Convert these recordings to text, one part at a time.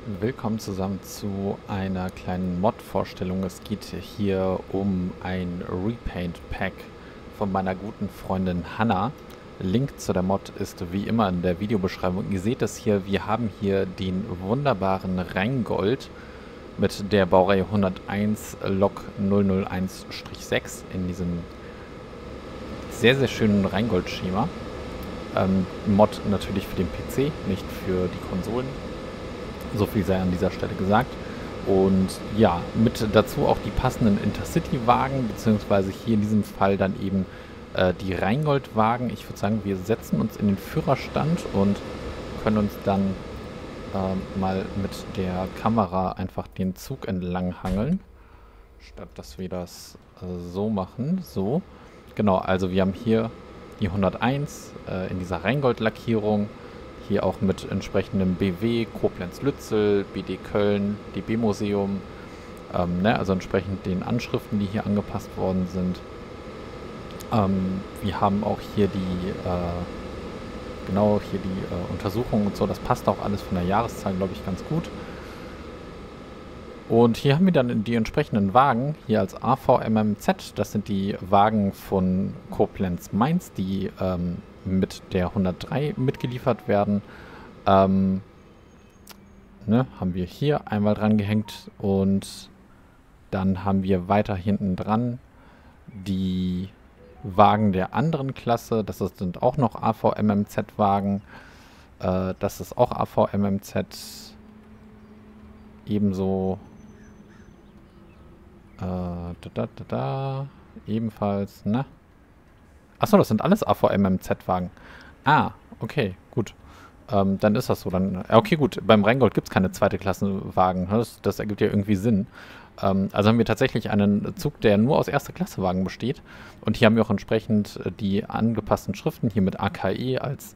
Willkommen zusammen zu einer kleinen Mod-Vorstellung. Es geht hier um ein Repaint-Pack von meiner guten Freundin Hanna. Link zu der Mod ist wie immer in der Videobeschreibung. Ihr seht es hier, wir haben hier den wunderbaren Rheingold mit der Baureihe 101 Lok 001-6 in diesem sehr, sehr schönen Rheingold-Schema. Mod natürlich für den PC, nicht für die Konsolen. So viel sei an dieser Stelle gesagt. Und ja, mit dazu auch die passenden Intercity-Wagen, beziehungsweise hier in diesem Fall dann eben die Rheingold-Wagen. Ich würde sagen, wir setzen uns in den Führerstand und können uns dann mal mit der Kamera einfach den Zug entlang hangeln. Statt dass wir das so machen. So. Genau, also wir haben hier die 101 in dieser Rheingold-Lackierung. Hier auch mit entsprechendem BW, Koblenz-Lützel, BD Köln, DB Museum, also entsprechend den Anschriften, die hier angepasst worden sind. Wir haben auch hier die, Untersuchungen und so, das passt auch alles von der Jahreszahl, glaube ich, ganz gut. Und hier haben wir dann die entsprechenden Wagen, hier als AVMMZ, das sind die Wagen von Koblenz-Mainz, die mit der 103 mitgeliefert werden. Haben wir hier einmal dran gehängt und dann haben wir weiter hinten dran die Wagen der anderen Klasse. Das sind auch noch AVMMZ-Wagen. Das ist auch AVMMZ. Ebenso ebenfalls, ne? Achso, das sind alles AVMMZ-Wagen. Ah, okay, gut. Dann ist das so. Dann, okay, gut. Beim Rheingold gibt es keine zweite Klassenwagen. Das ergibt ja irgendwie Sinn. Also haben wir tatsächlich einen Zug, der nur aus erster Klasse Wagen besteht. Und hier haben wir auch entsprechend die angepassten Schriften. Hier mit AKE als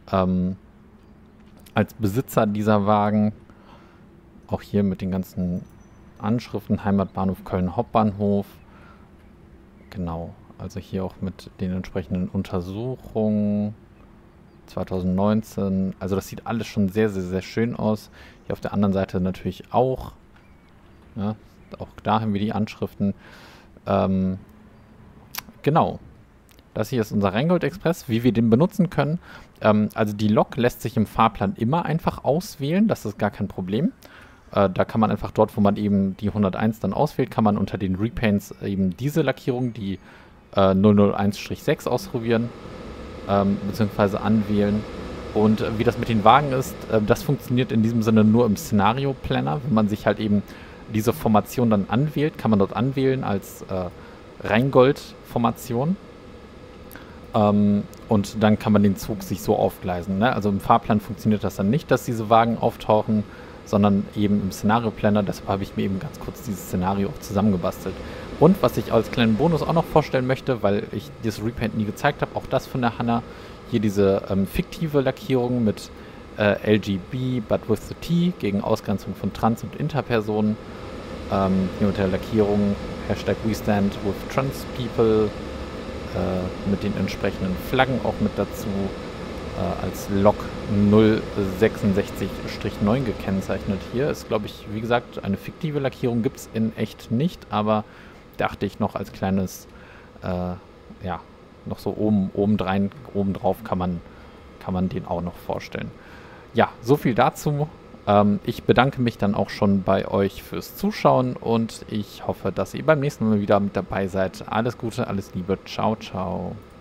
Besitzer dieser Wagen. Auch hier mit den ganzen Anschriften. Heimatbahnhof Köln Hauptbahnhof. Genau. Also hier auch mit den entsprechenden Untersuchungen 2019. Also das sieht alles schon sehr, sehr, sehr schön aus. Hier auf der anderen Seite natürlich auch. Ja, auch da haben wir die Anschriften. Genau. Das hier ist unser Rheingold Express. Wie wir den benutzen können. Also die Lok lässt sich im Fahrplan immer einfach auswählen. Das ist gar kein Problem. Da kann man einfach dort, wo man eben die 101 dann auswählt, kann man unter den Repaints eben diese Lackierung, die 001-6 ausprobieren, beziehungsweise anwählen. Und wie das mit den Wagen ist, das funktioniert in diesem Sinne nur im Szenario-Planner. Wenn man sich halt eben diese Formation dann anwählt, kann man dort anwählen als Rheingold-Formation. Und dann kann man den Zug sich so aufgleisen. Ne? Also im Fahrplan funktioniert das dann nicht, dass diese Wagen auftauchen, sondern eben im Szenario-Planner. Deshalb habe ich mir eben ganz kurz dieses Szenario auch zusammengebastelt. Und was ich als kleinen Bonus auch noch vorstellen möchte, weil ich dieses Repaint nie gezeigt habe, auch das von der Hanna, hier diese fiktive Lackierung mit LGB but with the T gegen Ausgrenzung von Trans- und Interpersonen. Hier mit der Lackierung #WeStandWithTransPeople mit den entsprechenden Flaggen auch mit dazu. Als Lok 066-9 gekennzeichnet. Hier ist, glaube ich, wie gesagt, eine fiktive Lackierung gibt es in echt nicht, aber dachte ich noch als kleines, noch so obendrauf kann man den auch noch vorstellen. Ja, so viel dazu. Ich bedanke mich dann auch schon bei euch fürs Zuschauen und ich hoffe, dass ihr beim nächsten Mal wieder mit dabei seid. Alles Gute, alles Liebe. Ciao, ciao.